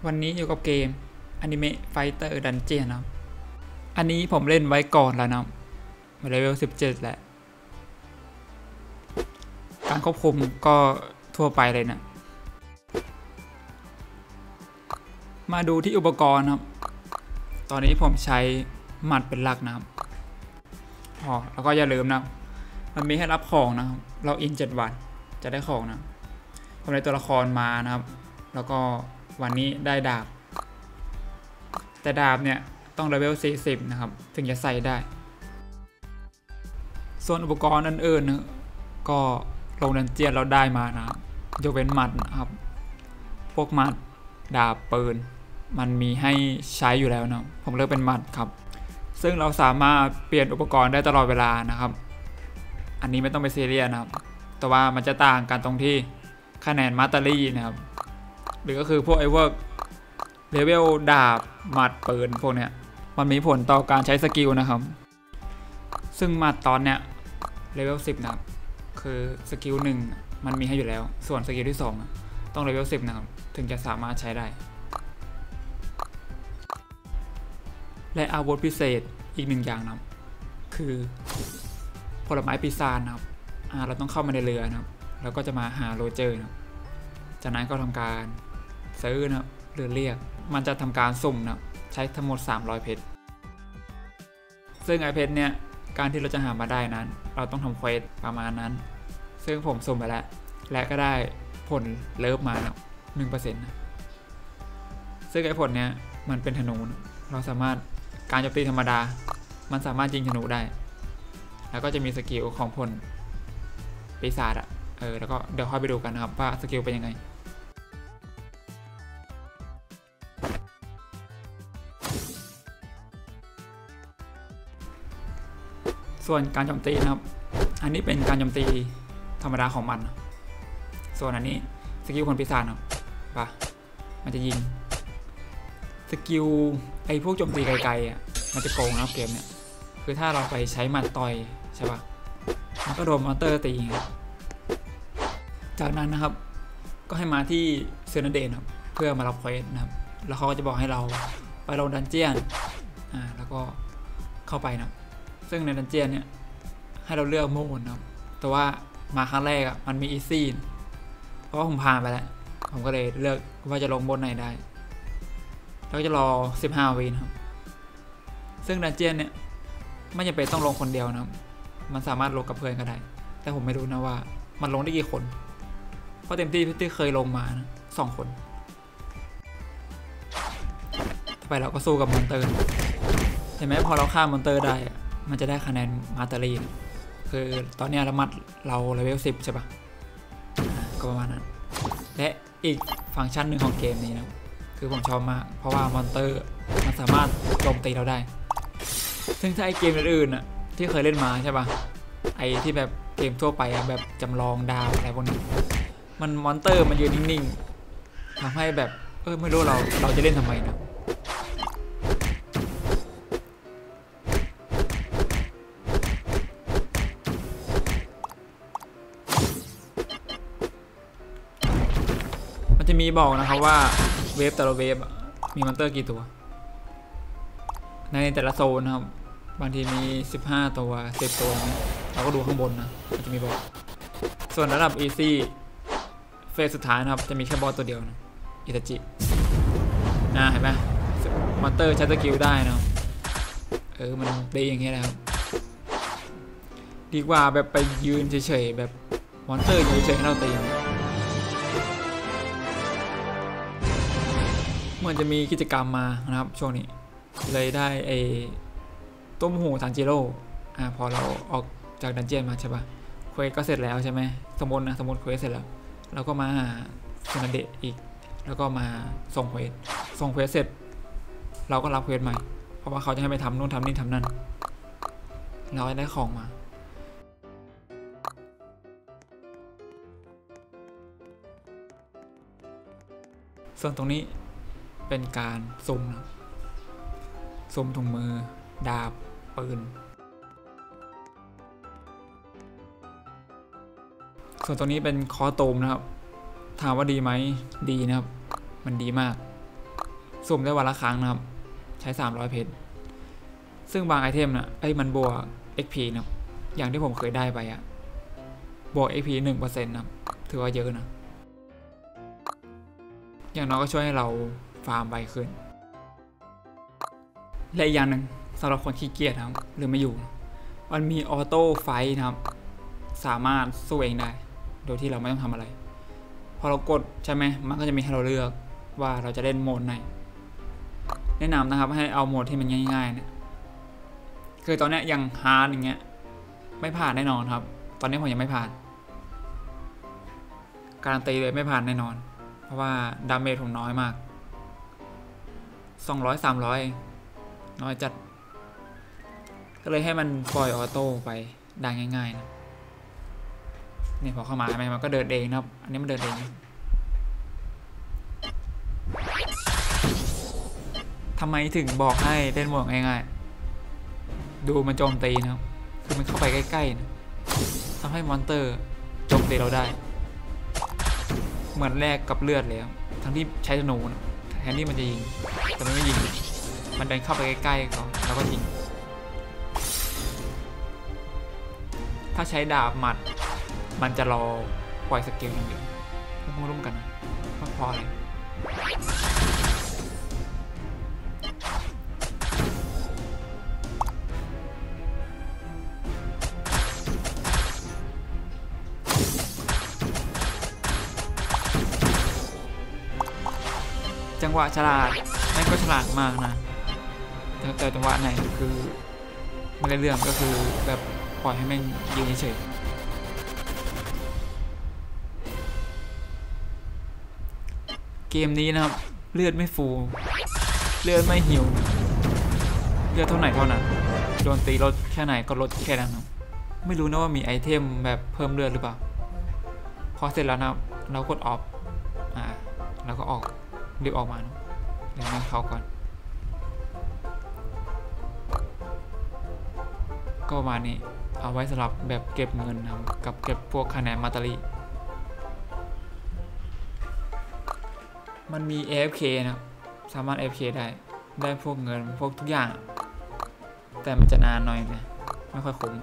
วันนี้อยู่กับเกมอนิเมะไฟเตอร์ดันเจียนนะครับอันนี้ผมเล่นไว้ก่อนแล้วนะเลเวล17แล้วการควบคุมก็ทั่วไปเลยนะมาดูที่อุปกรณ์ครับตอนนี้ผมใช้หมัดเป็นหลักนะครับแล้วก็อย่าลืมนะมันมีให้รับของนะครับเราอิน7 วันจะได้ของนะผมได้ตัวละครมานะครับแล้วก็วันนี้ได้ดาบแต่ดาบเนี่ยต้องเลเวล40นะครับถึงจะใส่ได้ส่วนอุปกรณ์อื่นๆนะก็ลงดันเจียนเราได้มานะครับยกเว้นหมัดนะครับพวกหมัดดาบปืนมันมีให้ใช้อยู่แล้วนะผมเลือกเป็นหมัดครับซึ่งเราสามารถเปลี่ยนอุปกรณ์ได้ตลอดเวลานะครับอันนี้ไม่ต้องไปซีเรียสนะครับแต่ว่ามันจะต่างกันตรงที่คะแนนมาสเตอรี่นะครับหรือก็คือพวกไอ้พวกเลเวลดาบหมัดปืนพวกเนี้ยมันมีผลต่อการใช้สกิลนะครับซึ่งหมัดตอนเนี้ยเลเวล10นะครับคือสกิล1มันมีให้อยู่แล้วส่วนสกิลที่2ต้องเลเวล10นะครับถึงจะสามารถใช้ได้และอาวุธพิเศษอีก1อย่างนะครับคือผลไม้ปีศาจนะครับเราต้องเข้ามาในเรือนะครับแล้วก็จะมาหาโรเจอร์นะครับจากนั้นก็ทำการซื้อนะครับหรือเรียกมันจะทำการสุ่มนะใช้ทั้งหมด300เพชรซึ่งไอเพชรเนี่ยการที่เราจะหามาได้นั้นเราต้องทำเควสประมาณนั้นซึ่งผมสุ่มไปแล้วและก็ได้ผลเลิฟมานะ1%นะซึ่งไอผลเนี่ยมันเป็นธนูนะเราสามารถการโจมตีธรรมดามันสามารถยิงธนูได้แล้วก็จะมีสกิลของผลปีศาจแล้วก็เดี๋ยวค่อยไปดูกันนะครับว่าสกิลเป็นยังไงส่วนการโจมตีนะครับอันนี้เป็นการโจมตีธรรมดาของมันส่วนอันนี้สกิลคนปีศาจครับป่ะมันจะยิงสกิลไอ้พวกโจมตีไกลๆมันจะโกงนะเกมเนี่ยคือถ้าเราไปใช้หมัดต่อยใช่ป่ะมันก็โดนมอนเตอร์ตีจากนั้นนะครับก็ให้มาที่เซนเดนครับเพื่อมารับเควสนะครับแล้วเขาก็จะบอกให้เราไปลงดันเจียนแล้วก็เข้าไปนะซึ่งในดันเจียนเนี่ยให้เราเลือกโหมดนะครับแต่ว่ามาครั้งแรกมันมีอีซี่เพราะว่าผมผ่านไปแล้วผมก็เลยเลือกว่าจะลงโหมดไหนได้แล้วก็จะรอ15 วินะครับซึ่งดันเจียนเนี่ยไม่จำเป็นต้องลงคนเดียวนะครับมันสามารถลงกับเพื่อนก็ได้แต่ผมไม่รู้นะว่ามันลงได้กี่คนเพราะเต็มที่เคยลงมานะ2 คนต่อไปเราก็สู้กับมอนเตอร์เห็นไหมพอเราฆ่ามอนเตอร์ได้มันจะได้คะแนนมาสเตอรี่คือตอนนี้เรามัดเราเลเวล10ใช่ปะก็ประมาณนั้นและอีกฟังก์ชันหนึ่งของเกมนี้นะคือผมชอบมากเพราะว่ามอนเตอร์มันสามารถโจมตีเราได้ซึ่งถ้าไอเกมอื่นๆที่เคยเล่นมาใช่ปะไอที่แบบเกมทั่วไปแบบจำลองดาวอะไรพวกนี้มันมอนเตอร์มันยืนนิ่งๆทำให้แบบไม่รู้เราจะเล่นทำไมนะมันจะมีบอกนะครับว่าเวฟแต่ละเวฟมีมอนเตอร์กี่ตัวในแต่ละโซนนะครับบางทีมี15 ตัว10 ตัวเราก็ดูข้างบนนะมันจะมีบอกส่วนระดับ Easy เฟสสุดท้ายนะครับจะมีแค่บอสตัวเดียวนะอิตาจิเห็นไหมมอนเตอร์ใช้สกิลได้นะมันดีอย่างเงี้ยนะครับดีกว่าแบบไปยืนเฉยๆแบบมอนเตอร์ยืนเฉยๆให้เราตีเหมือนจะมีกิจกรรมมานะครับช่วงนี้เลยได้ไอ้ต้มหูทันจิโร่พอเราออกจากดันเจียนมาใช่ปะเควสก็เสร็จแล้วใช่ไหมสมมติเควสเสร็จแล้วเราก็มาซูนาเดะอีกแล้วก็มาส่งเควสเสร็จเราก็รับเควสใหม่เพราะว่าเขาจะให้ไปทำนู่นทำนี่ทำนั่นเราได้ของมาส่วนตรงนี้เป็นการสุ่มนะสุ่มถุงมือดาบปืนส่วนตรงนี้เป็นคอโตมนะครับถามว่าดีไหมดีนะครับมันดีมากสุ่มได้วันละครั้งนะครับใช้300เพชรซึ่งบางไอเทมนะมันบวก XP นะอย่างที่ผมเคยได้ไปอะบวก XP 1%นะครับถือว่าเยอะนะอย่างน้อยก็ช่วยให้เราฟาร์มไวขึ้นและอีกอย่างหนึ่งสำหรับคนขี้เกียจนะครับหรือไม่อยู่มันมีออโต้ไฟท์นะครับสามารถสู้เองได้โดยที่เราไม่ต้องทำอะไรพอเรากดใช่ไหมมันก็จะมีให้เราเลือกว่าเราจะเล่นโหมดไหนแนะนำนะครับให้เอาโหมดที่มันง่ายๆเนี่ยคือตอนนี้ยังฮาร์ดอย่างเงี้ยไม่ผ่านแน่นอนครับตอนนี้ผมยังไม่ผ่านการันตีเลยไม่ผ่านแน่นอนเพราะว่าดาเมจผมน้อยมาก200-300น้อยจัดก็เลยให้มันปล่อยออโต้ไปได้ง่ายๆนะนี่พอเข้ามามันก็เดินเองนะครับอันนี้มันเดินเองทำไมถึงบอกให้เล่นโหมดง่ายๆดูมันโจมตีนะครับคือมันเข้าไปใกล้ๆนะทำให้มอนสเตอร์โจมตีเราได้เหมือนแลกกับเลือดเลยทั้งที่ใช้ธนูนะแทนที่มันจะยิงแต่มันไม่ยิงมันเดินเข้าไปใกล้ๆก่อนแล้วก็ยิงถ้าใช้ดาบหมัดมันจะรอปล่อยสกิลอย่างเดียวต้องร่วมกันนะพออะไรจังหวะฉลาดแม่งก็ฉลาดมากนะแต่จังหวะไหนคือไม่ได้เรื่องก็คือแบบปล่อยให้แม่งยืนเฉยเกมนี้นะครับเลือดไม่ฟูเลือดไม่หิวเลือดเท่าไหร่เท่านั้นโดนตีลดแค่ไหนก็ลดแค่นั้นนะไม่รู้นะว่ามีไอเทมแบบเพิ่มเลือดหรือเปล่าพอเสร็จแล้วนะครับเรากดออฟแล้วก็ออกรีบออกมานะเดี๋ยวให้เขาก่อนก็ประมาณนี้เอาไว้สำหรับแบบเก็บเงินนะกับเก็บพวกคะแนนมาตาลีมันมี AFK นะสามารถ AFK ได้พวกเงินพวกทุกอย่างแต่มันจะนานหน่อยนะไม่ค่อยคุ้ม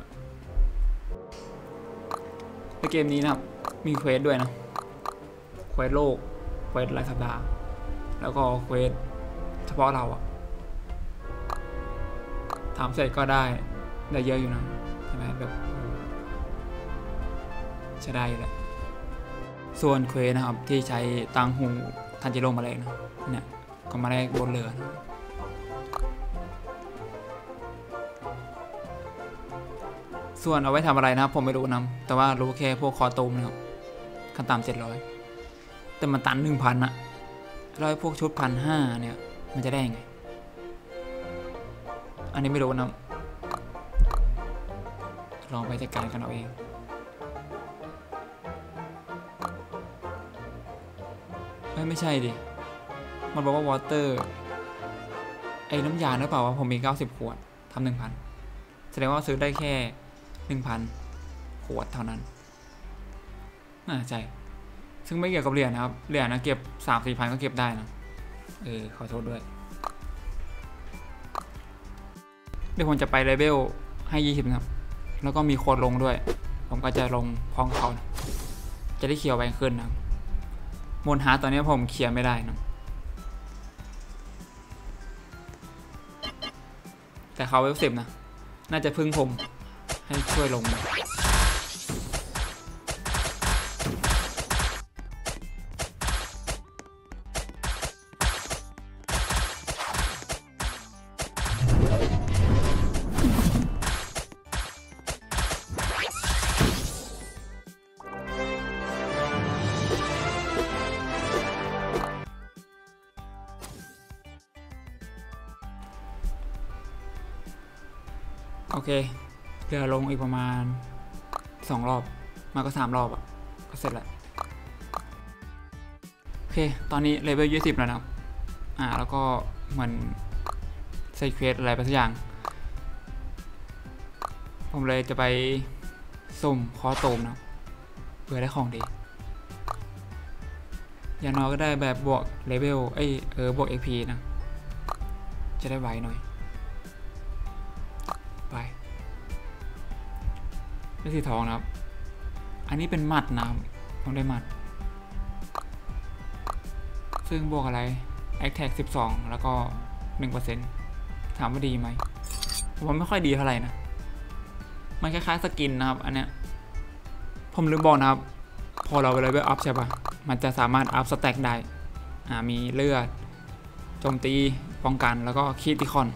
ในเกมนี้นะครับมีเควสด้วยนะเควสโลกเควสรายสัปดาห์แล้วก็เควสเฉพาะเราอะทำเสร็จก็ได้เยอะอยู่นะใช่ไหมแบบใช้ได้อยู่แหละส่วนเควสนะครับที่ใช้ตังหูทันจิโร่มาแลกนะเนี่ยก็มาแลกบนเรือนะส่วนเอาไว้ทำอะไรนะครับผมไม่รู้นะแต่ว่ารู้แค่พวกคอตูมนะครับขั้นต่ำ700แต่มันตัน 1,000อะแล้วพวกชุด1,500เนี่ยมันจะได้ยังไงอันนี้ไม่รู้นะลองไปจัดการกันเอาเองไม่ใช่ดิมันบอกว่าวอเตอร์น้ำยาหรือเปล่าว่าผมมี90ขวดทำ 1,000แสดงว่าซื้อได้แค่ 1,000 ขวดเท่านั้นใช่ซึ่งไม่เกี่ยวกับเหรียญนะครับเหรียญนะเก็บ 3-4 พันก็เก็บได้นะขอโทษด้วยเดี๋ยวผมจะไปเลเวลให้20นะครับแล้วก็มีโค้ดลงด้วยผมก็จะลงพร้อมเขานะจะได้เขียวไวขึ้นนะมอนฮาร์ตอนนี้ผมเคลียร์ไม่ได้นะแต่เขาเวล10นะน่าจะพึ่งผมให้ช่วยลงนะโอเคเรือลงอีกประมาณ2 รอบมาก็3 รอบก็เสร็จแล้วโอเคตอนนี้เลเวล20แล้วนะครับแล้วก็เหมือนใส่เควสอะไรไปสักอย่างผมเลยจะไปสุ่มคอตูมนะเพื่อได้ของดีอย่างน้อยก็ได้แบบบวกเลเวลบวก XP นะจะได้ไวหน่อยไปได้สีทองนะครับอันนี้เป็นหมัดนะครับต้องได้หมัดซึ่งบวกอะไร Attack 12แล้วก็ 1% ถามว่าดีไหมผมว่าไม่ค่อยดีเท่าไหร่นะมันคล้ายๆสกินนะครับอันเนี้ยผมลืมบอกนะครับพอเราเลเวลอัพใช่ปะมันจะสามารถอัพสแต็กได้มีเลือดโจมตีป้องกันแล้วก็คีติคอน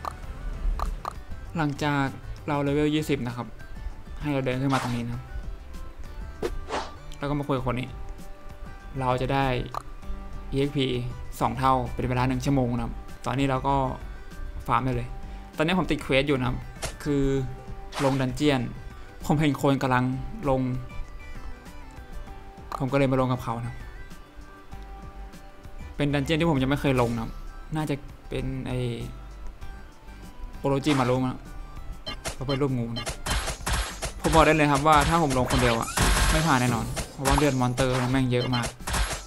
หลังจากเราเลเวล20นะครับให้เราเดินขึ้นมาตรงนี้นะครับแล้วก็มาคุยกับคนนี้เราจะได้ EXP 2 เท่าเป็นเวลา1 ชั่วโมงนะครับตอนนี้เราก็ฟาร์มได้เลยตอนนี้ผมติดเควสอยู่นะครับคือลงดันเจียนผมเห็นคนกำลังลงผมก็เลยมาลงกับเขานะเป็นดันเจียนที่ผมยังไม่เคยลงนะน่าจะเป็นไอโอโรจิมารุนะเขาเป็นรูปงูนะผมบอกได้เลยครับว่าถ้าผมลงคนเดียวอะไม่ผ่านแน่นอนเพราะว่าเลือดมอนเตอร์แม่งเยอะมาก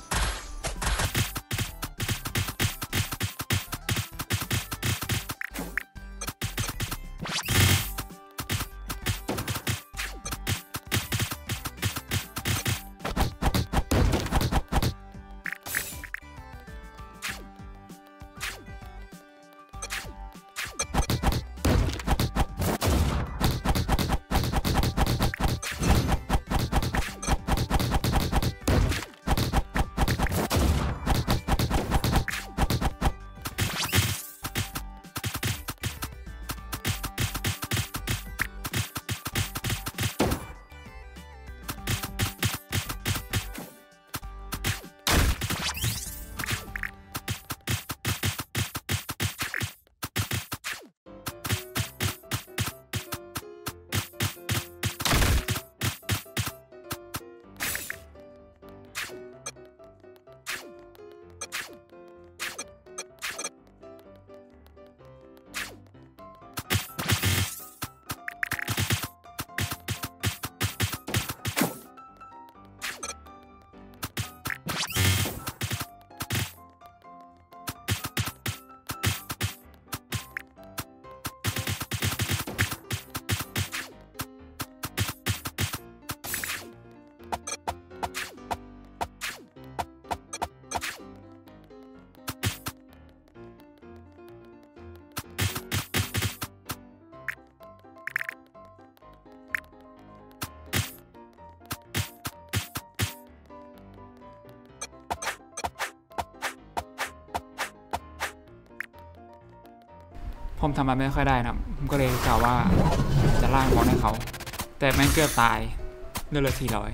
ผมทำมันไม่ค่อยได้นะผมก็เลยกล่าวว่าจะล่างบอลให้เขาแต่แม่งเกือบตายเลือด400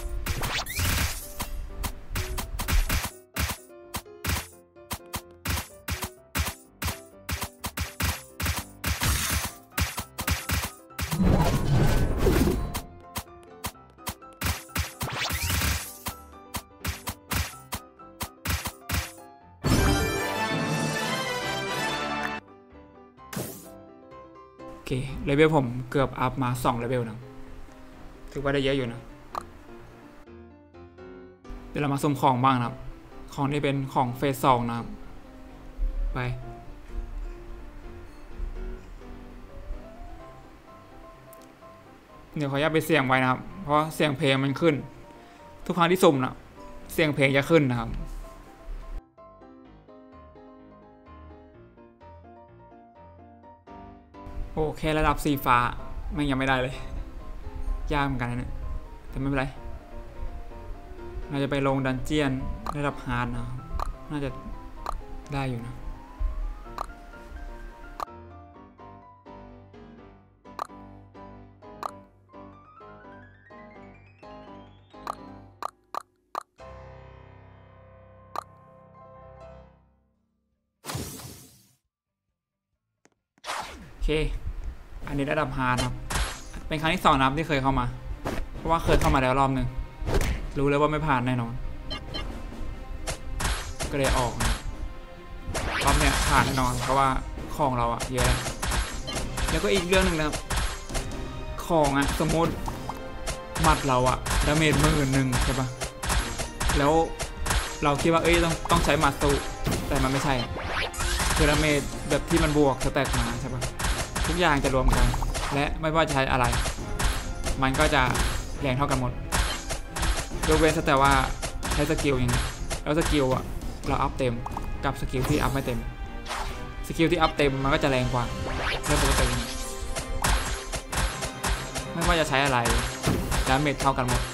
เลเวลผมเกือบอัพมา2เลเวลนะถือว่าได้เยอะอยู่นะเดี๋ยวเรามาสุ่มของบ้างนะครับของนี้เป็นของเฟส 2นะครับไปเดี๋ยวขออนุญาตไปเสี่ยงไว้นะครับเพราะเสียงเพลงมันขึ้นทุกครั้งที่สุ่มนะเสียงเพลงจะขึ้นนะครับโอเคระดับสีฟ้ามันยังไม่ได้เลยยากเหมือนกันนะแต่ไม่เป็นไรเราจะไปลงดันเจียนระดับฮาร์ดนะน่าจะได้อยู่นะโอเคอันนี้ระดับฮาร์ดครับเป็นครั้งที่2นะครับที่เคยเข้ามาเพราะว่าเคยเข้ามาแล้วรอบหนึ่งรู้เลยว่าไม่ผ่านแน่นอนก็เลยออกนะรอบเนี้ยผ่านแน่นอนเพราะว่าของเราอะเยอะแล้วก็อีกเรื่องหนึ่งนะครับของอะสมมติหมัดเราอะดาเมจ10,000ใช่ปะแล้วเราคิดว่าต้องใช้หมัดสู้แต่มันไม่ใช่ทเลเมตแบบที่มันบวกสแต็กมาใช่ปะทุกอย่างจะรวมกันและไม่ว่าจะใช้อะไรมันก็จะแรงเท่ากันหมดยกเว้นแต่ว่าใช้สกิลอย่างนี้แล้วสกิลอะเราอัพเต็มกับสกิลที่อัพไม่เต็มสกิลที่อัพเต็มมันก็จะแรงกว่าเรื่องปกติไม่ว่าจะใช้อะไรดาเมจเท่ากันหมด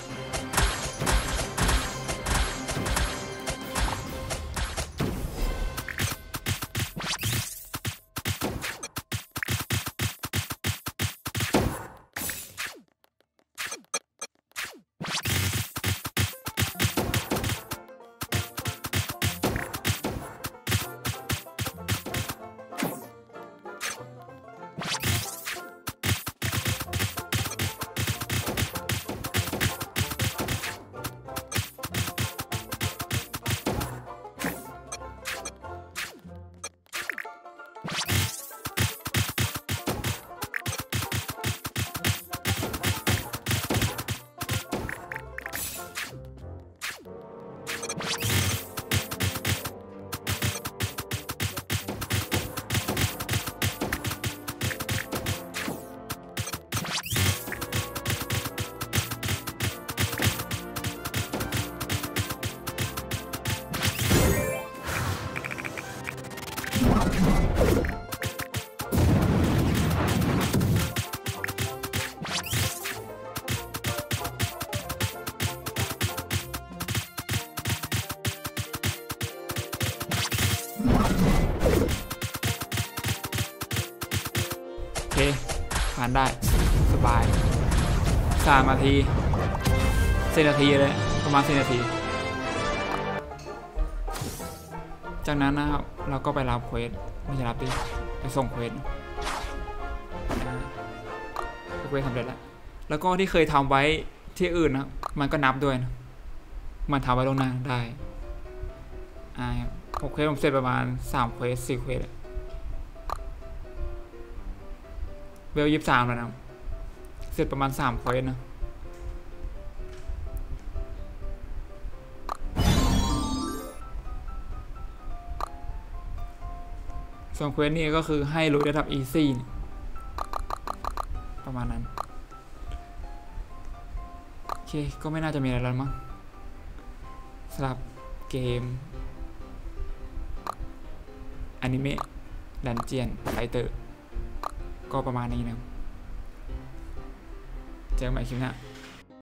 โอเคผ่านได้สบาย3 นาที4 นาทีเลยประมาณ4 นาทีจากนั้นนะครับเราก็ไปรับเควสไม่ใช่รับดิไปส่งเควสเควสสำเร็จแล้วก็ที่เคยทำไว้ที่อื่นนะมันก็นับด้วยนะมันทำไว้ลงหน้าได้6 เควสผมเสร็จประมาณ3 เควส4 เควสเวล23แล้วนะเสร็จประมาณ3 เควสนะส่วนเควสนี้ก็คือให้ลุยระดับ easy ประมาณนั้นโอเคก็ไม่น่าจะมีอะไรแล้วมั้งสำหรับเกมอนิเมะดันเจียนไฟเตอร์ก็ประมาณนี้นะเจอกันใหม่คลิปหน้า